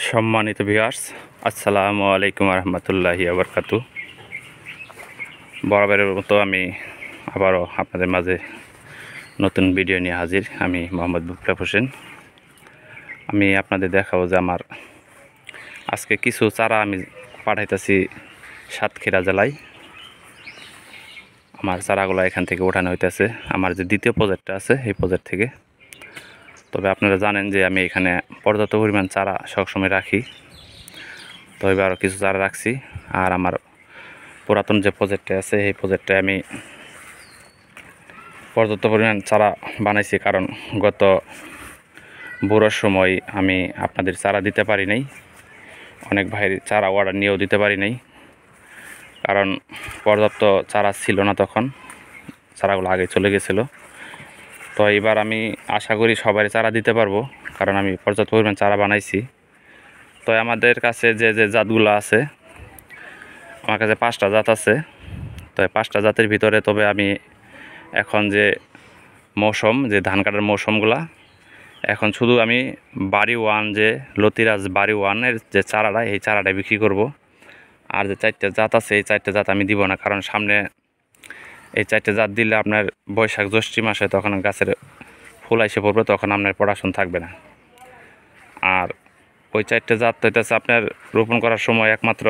সম্মানিত ভিউয়ার্স, আসসালামু আলাইকুম রহমতুল্লাহি ওয়া বারাকাতুহু। বরাবরের মতো আমি আবারও আপনাদের মাঝে নতুন ভিডিও নিয়ে হাজির। আমি মোহাম্মদ বিপ্লব হোসেন। আমি আপনাদের দেখাবো যে আমার আজকে কিছু চারা আমি পাঠাইতেছি সাতক্ষীরা জেলায়। আমার চারাগুলো এখান থেকে ওঠানো হইতেছে আমার যে দ্বিতীয় প্রজেক্টটা আছে এই প্রজেক্ট থেকে। তবে আপনারা জানেন যে আমি এখানে পর্যাপ্ত পরিমাণ চারা সবসময় রাখি, তো এবার আরও কিছু চারা রাখছি। আর আমার পুরাতন যে প্রজেক্টটা আছে এই প্রজেক্টে আমি পর্যাপ্ত পরিমাণ চারা বানাইছি, কারণ গত বুড়োর সময় আমি আপনাদের চারা দিতে পারি নাই, অনেক ভাইয়ের চারা অর্ডার নিয়েও দিতে পারি নাই, কারণ পর্যাপ্ত চারা ছিল না, তখন চারাগুলো আগে চলে গেছিলো। তো এবার আমি আশা করি সবাই চারা দিতে পারবো, কারণ আমি পর্যাপ্ত পরিমাণ চারা বানাইছি। তো আমাদের কাছে যে যে জাতগুলো আছে, আমার কাছে 5টা জাত আছে। তো 5টা জাতের ভিতরে তবে আমি এখন যে মৌসুম, যে ধান কাটার মৌসুমগুলা, এখন শুধু আমি বাড়ি ওয়ান, যে লতিরাজ বাড়ি ওয়ানের যে চারাটা, এই চারাটা বিক্রি করব। আর যে 4টে জাত আছে এই 4টে জাত আমি দিব না, কারণ সামনে এই 4টে জাত দিলে আপনার বৈশাখ জ্যৈষ্ঠ মাসে তখন গাছের ফুল এসে পড়বে, তখন আপনার প্রোডাকশন থাকবে না। আর ওই 4টে জাত হইতেছে আপনার রোপণ করার সময় একমাত্র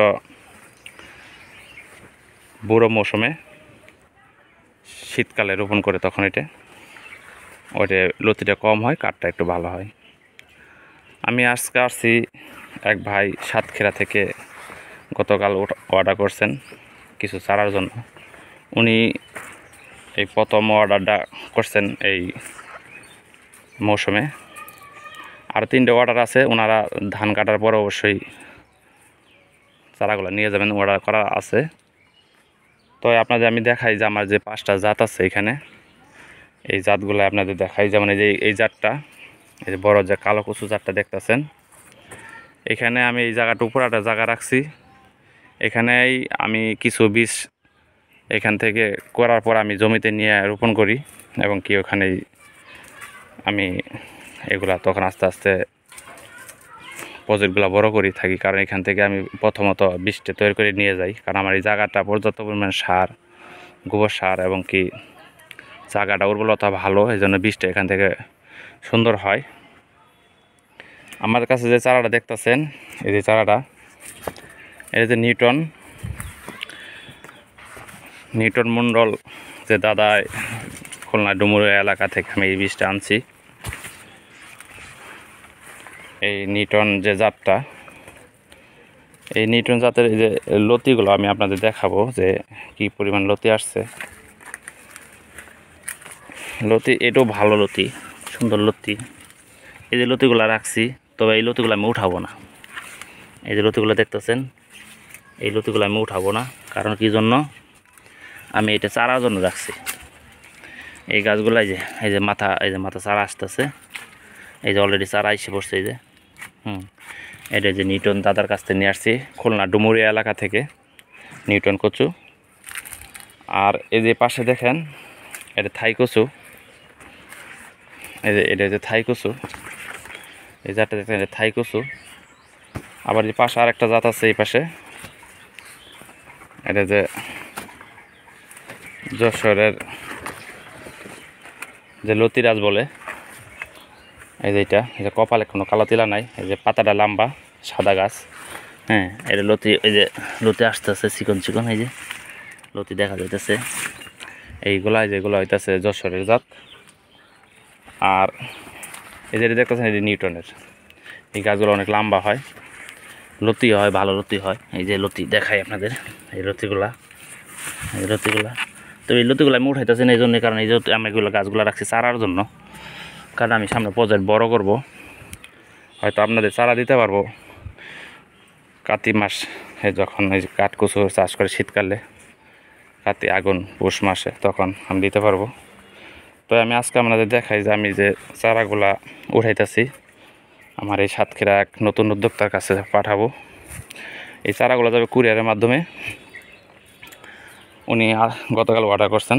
বুড়ো মৌসুমে, শীতকালে রোপণ করে, তখন ওইটা লতিটা কম হয়, কাঠটা একটু ভালো হয়। আমি আজকে আসছি, এক ভাই সাতক্ষীরা থেকে গতকাল অর্ডার করছেন কিছু চারার জন্য। উনি এই প্রথম অর্ডারটা করছেন এই মৌসুমে। আর 3টে অর্ডার আছে, ওনারা ধান কাটার পরে অবশ্যই চারাগুলো নিয়ে যাবেন, অর্ডার করা আছে। তো আপনাদের আমি দেখাই যে আমার যে 5টা জাত আছে এখানে, এই জাতগুলো আপনাদের দেখাই। যেমন এই যে এই জাতটা, এই যে বড় যে কালো কচু জাতটা দেখতেছেন, এখানে আমি এই জায়গাটা উপরে একটা জায়গা রাখছি। এখানেই আমি কিছু বীজ এখান থেকে করার পর আমি জমিতে নিয়ে রোপণ করি, এবং কি ওখানেই আমি এগুলা তখন আস্তে আস্তে প্রজেক্টগুলো বড় করি থাকি, কারণ এখান থেকে আমি প্রথমত বীজটা তৈরি করে নিয়ে যাই, কারণ আমার এই জায়গাটা পর্যাপ্ত পরিমাণ সার, গোবর সার, এবং কি জায়গাটা উর্বরতা ভালো, এই জন্য বীজটা এখান থেকে সুন্দর হয়। আমার কাছে যে চারাটা দেখতেছেন, এই যে চারাটা, এটা যে নিউটন মণ্ডল যে দাদা খুলনা ডুমুরিয়া এলাকা থেকে আমি এই বীজটা আনছি। এই নিউটন যে জাতটা, এই নিউটন জাতের এই যে লতিগুলো আমি আপনাদের দেখাবো যে কি পরিমাণ লতি আসছে। লতি এটাও ভালো লতি, সুন্দর লতি। এই যে লতিগুলো রাখছি, তবে এই লতিগুলো আমি উঠাবো না। এই যে লতিগুলো দেখতেছেন, এই লতিগুলো আমি উঠাবো না, কারণ কি জন্য, আমি এটা চারার জন্য রাখছি। এই গাছগুলো এই যে মাথা চারা আসতেছে, এই যে অলরেডি চারা এসে পড়ছে। এই যে এটা যে নিউটন দাদার কাছ থেকে নিয়ে আসছি, খুলনা ডুমুরিয়া এলাকা থেকে, নিউটন কচু। আর এই যে পাশে দেখেন, এটা থাই কচু। এই যে এটা যে থাই কচু, এই জাতটা দেখেন, এটা থাই কচু। আবার যে পাশে আর একটা জাত আছে এই পাশে, এটা যে যশোরের যে লতিরাজ বলে, এই যে এটা, এই যে কপালে কোনো কালো তিলা নাই, এই যে পাতাটা লম্বা সাদা গাছ। এটা লতি, এই যে লতি আসতেছে চিকন চিকন, এই যে লতি দেখা যাইতেছে। এইগুলা যেগুলো হইতেছে যশোরের জাত। আর এই যে দেখতেছেন, এই যে নিউটনের, এই গাছগুলো অনেক লম্বা হয়, লতি হয়, ভালো লতি হয়। এই যে লতি দেখাই আপনাদের, এই লতিগুলা, তো এই লতিগুলো আমি উঠাইতেছি না এই জন্য, কারণ এই যে আমি এগুলো গাছগুলো রাখছি চারার জন্য, কারণ আমি সামনে প্রজেক্ট বড় করব, হয়তো আপনাদের চারা দিতে পারবো কাতি মাস, যখন এই যে কাঠ কচু চাষ করে শীতকালে, কাতি আগুন পৌষ মাসে, তখন আমি দিতে পারবো। তো আমি আজকে আপনাদের দেখাই যে আমি যে চারাগুলা উঠাইতেছি আমার এই সাতক্ষীরা এক নতুন উদ্যোক্তার কাছে পাঠাবো। এই চারাগুলো যাবে কুরিয়ারের মাধ্যমে। উনি গতকাল অর্ডার করছেন।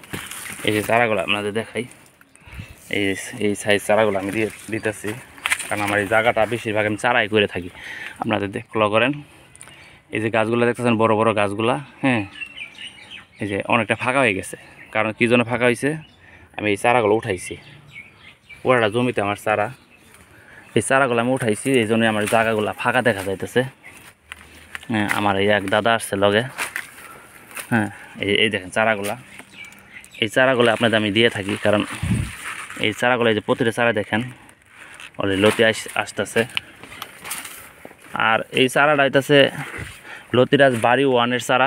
এই যে চারাগুলো আপনাদের দেখাই, এই সাইজ চারাগুলো আমি দিতেছি, কারণ আমার এই জায়গাটা বেশিরভাগ আমি চারাই করে থাকি। আপনাদের ফলো করেন, এই যে গাছগুলো দেখতেছেন বড় বড় গাছগুলা, হ্যাঁ, এই যে অনেকটা ফাঁকা হয়ে গেছে। কারণ কী জন্য ফাঁকা হয়েছে, আমি এই চারাগুলো উঠাইছি, পুরাটা জমিতে আমার চারা, এই চারাগুলো আমি উঠাইছি, এই জন্যই আমার জায়গাগুলো ফাঁকা দেখা যাইতেছে। হ্যাঁ, আমার এই এক দাদা আসছে লগে, হ্যাঁ, এই দেখেন চারাগুলা, এই চারাগুলো আপনাদের আমি দিয়ে থাকি। কারণ এই চারাগুলো, এই যে প্রতিটা চারা দেখেন অলরেডি লতি আসতেছে। আর এই চারাটা হইতেছে লতিরাজ বাড়ি 1-এর চারা,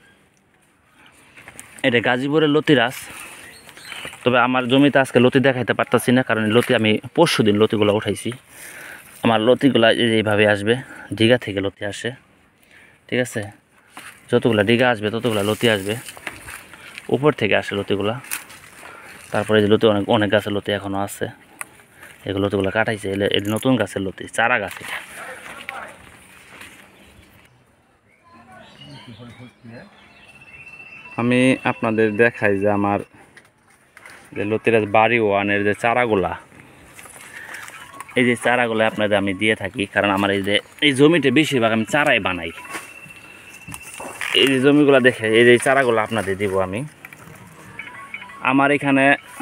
এটা গাজীপুরের লতিরাজ। তবে আমার জমিতে আজকে লতি দেখাইতে পারতাছি না, কারণ লতি আমি পরশু দিন লতিগুলো উঠাইছি। আমার লতিগুলা এইভাবে আসবে, ডিগা থেকে লতি আসে, ঠিক আছে, যতগুলো ডিগা আসবে ততগুলো লতি আসবে, উপর থেকে আসে লতিগুলা। তারপরে যে লতি অনেক গাছের লতি এখনও আছে, এগুলো লতিগুলো কাটাইছে, এই নতুন গাছের লতি, চারা গাছ। আমি আপনাদের দেখাই যে আমার যে লতিরাজ বাড়ি 1-এর যে চারাগুলা, এই যে চারাগুলো আপনাদের আমি দিয়ে থাকি। কারণ আমার এই যে এই জমিতে বেশিরভাগ আমি চারাই বানাই, এই যে জমিগুলো দেখে এই যে চারাগুলো আপনাদের দিব আমি। আমার এখানে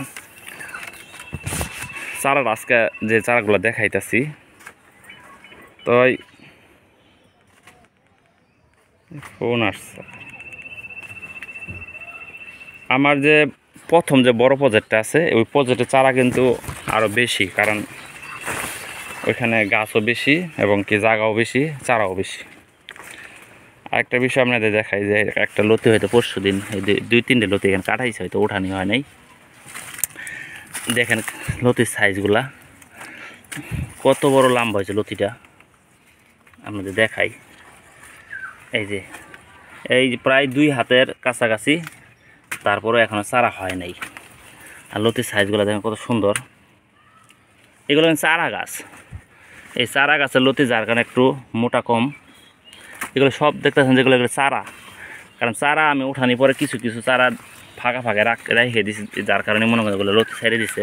চারার আজকে যে চারাগুলো দেখাইতেছি, তো ফোন আসছে। আমার যে প্রথম যে বড় প্রজেক্টটা আছে, ওই প্রজেক্টের চারা কিন্তু আরও বেশি, কারণ ওইখানে গাছও বেশি এবং কি জায়গাও বেশি, চারাও বেশি। আরেকটা বিষয় আপনাদের দেখাই যে একটা লতি হয়তো পরশু দিন এই 2-3টে লতি এখানে কাটাইছে, হয়তো উঠানি হয় নাই। দেখেন লতির সাইজগুলা কত বড় লম্বা হয়েছে লতিটা, আপনাদের দেখাই। এই যে প্রায় 2 হাতের কাছাকাছি, তারপরে এখনো চারা হয় নাই। আর লতির সাইজগুলো দেখেন কত সুন্দর। এগুলো চারা গাছ, এই চারা গাছের লতি, যার কারণে একটু মোটা কম। এগুলো সব দেখতেছেন যেগুলো এগুলো চারা, কারণ চারা আমি উঠানি পরে কিছু কিছু চারা ফাঁকা ফাঁকা রেখে দিছি, যার কারণে মনে করেন এগুলো লতি ছেড়ে দিছে।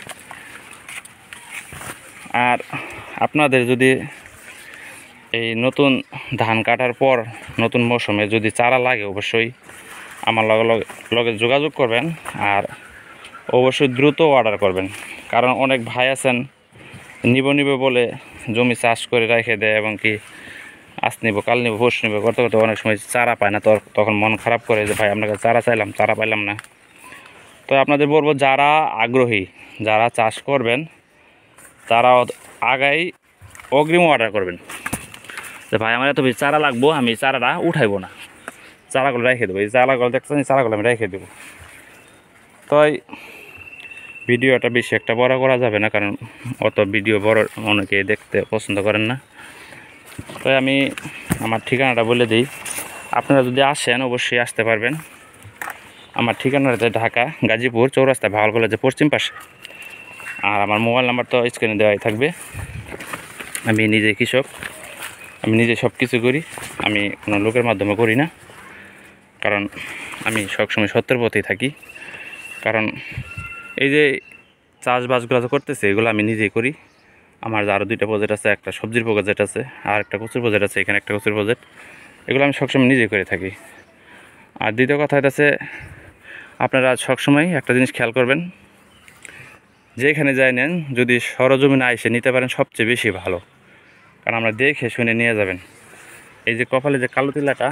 আর আপনাদের যদি এই নতুন ধান কাটার পর নতুন মৌসুমে যদি চারা লাগে, অবশ্যই আমার লগে যোগাযোগ করবেন। আর অবশ্যই দ্রুত অর্ডার করবেন, কারণ অনেক ভাই আছেন নিব বলে জমি চাষ করে রেখে দেয়, এবং কি আজ নিব কাল নিব পরশু নিব করতে করতে অনেক সময় চারা পায় না, তখন মন খারাপ করে যে ভাই আপনাকে চারা চাইলাম, চারা পাইলাম না। তো আপনাদের বলবো, যারা আগ্রহী, যারা চাষ করবেন, তারা আগাই অগ্রিম অর্ডার করবেন যে ভাই আমার এত বেশি চারা লাগবো, আমি চারাটা উঠাইবো না, চারাগুলো রেখে দেবো। এই চারাগুলো দেখতেছেন, এই চারাগুলো আমি রেখে দেবো। তো ভিডিওটা বেশি একটা বড় করা যাবে না, কারণ অত ভিডিও বড় অনেকে দেখতে পছন্দ করেন না। তো আমি আমার ঠিকানাটা বলে দিই, আপনারা যদি আসেন অবশ্যই আসতে পারবেন। আমার ঠিকানাটা ঢাকা গাজীপুর চৌরাস্তা, ভাওয়াল কলেজের পশ্চিম পাশে। আর আমার মোবাইল নাম্বার তো স্ক্রিনে দেওয়াই থাকবে। আমি নিজে কৃষক, আমি নিজে সব কিছু করি, আমি কোনো লোকের মাধ্যমে করি না, কারণ আমি সবসময় সত্যের পথেই থাকি। কারণ এই যে চাষবাসগুলো তো করতেছে, এগুলো আমি নিজেই করি। আমার আরও 2টা প্রজেক্ট আছে, একটা সবজির প্রজেক্ট আছে, আর একটা কচুর প্রজেক্ট আছে, এখানে একটা কচুর প্রজেক্ট, এগুলো আমি সবসময় নিজেই করে থাকি। আর দ্বিতীয় কথা হইতেছে, আপনারা সবসময় একটা জিনিস খেয়াল করবেন, যেখানে যাই নেন, যদি সরজমিনে এসে নিতে পারেন সবচেয়ে বেশি ভালো, কারণ আমরা দেখে শুনে নিয়ে যাবেন। এই যে কপালে যে কালো তিলাটা,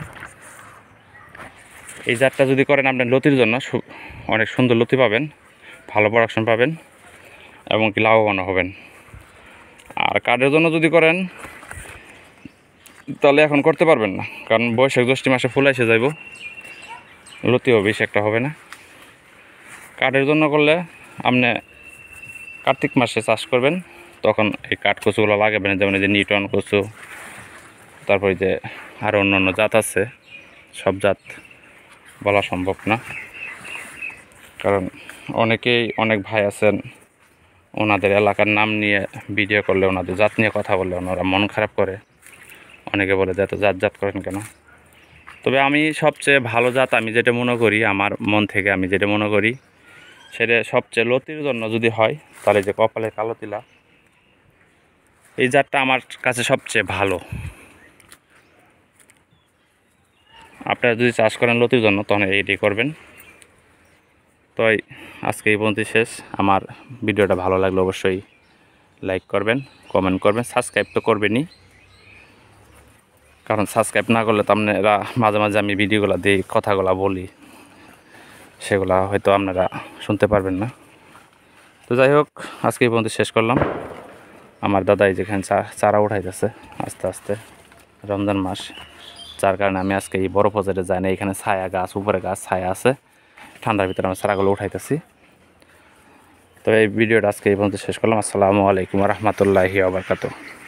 এই জাতটা যদি করেন আপনার লতির জন্য অনেক সুন্দর লতি পাবেন, ভালো প্রোডাকশন পাবেন, এবং কি লাভবান হবেন। আর কাঠের জন্য যদি করেন তাহলে এখন করতে পারবেন না, কারণ বৈশাখ জ্যৈষ্ঠ মাসে ফুল এসে যাইব, লতিও বেশি একটা হবে না। কাঠের জন্য করলে আপনি কার্তিক মাসে চাষ করবেন, তখন এই কাঠ কচুগুলো লাগাবেন, যেমন এই যে নিউটন কচু, তারপরে যে আরও অন্যান্য জাত আছে, সব জাত বলা সম্ভব না, কারণ অনেক ভাই আছেন ওনাদের এলাকার নাম নিয়ে ভিডিও করলে, ওনাদের জাত নিয়ে কথা বললে ওনারা মন খারাপ করে, অনেকে বলে যে এত জাত করেন কেন। তবে আমি সবচেয়ে ভালো জাত আমি যেটা মনে করি, আমার মন থেকে আমি যেটা মনে করি, সেটা সবচেয়ে লতির জন্য যদি হয়, তাহলে যে কপালে কালো তিলা, এই জাতটা আমার কাছে সবচেয়ে ভালো। আপনারা যদি চাষ করেন লতির জন্য তখন এইটাই করবেন। তো আজকে এই পর্যন্ত শেষ। আমার ভিডিওটা ভালো লাগলে অবশ্যই লাইক করবেন, কমেন্ট করবেন, সাবস্ক্রাইব তো করবেনই, কারণ সাবস্ক্রাইব না করলে তো আপনারা মাঝে মাঝে আমি ভিডিওগুলো দিই, কথাগুলো বলি, সেগুলো হয়তো আপনারা শুনতে পারবেন না। তো যাই হোক, আজকে এই পর্যন্ত শেষ করলাম। আমার দাদাই যেখানে চারা উঠাইতেছে আস্তে আস্তে, রমজান মাস, যার কারণে আমি আজকে এই বড় বাজারে যাই না। এখানে ছায়া গাছ, উপরে গাছ ছায়া আছে, ঠান্ডার ভিতরে আমি চারাগুলো উঠাইতেছি। তো এই ভিডিওটা আজকে এই পর্যন্ত শেষ করলাম। আসসালামু আলাইকুম ওয়া রাহমাতুল্লাহি ওয়া বারাকাতুহু।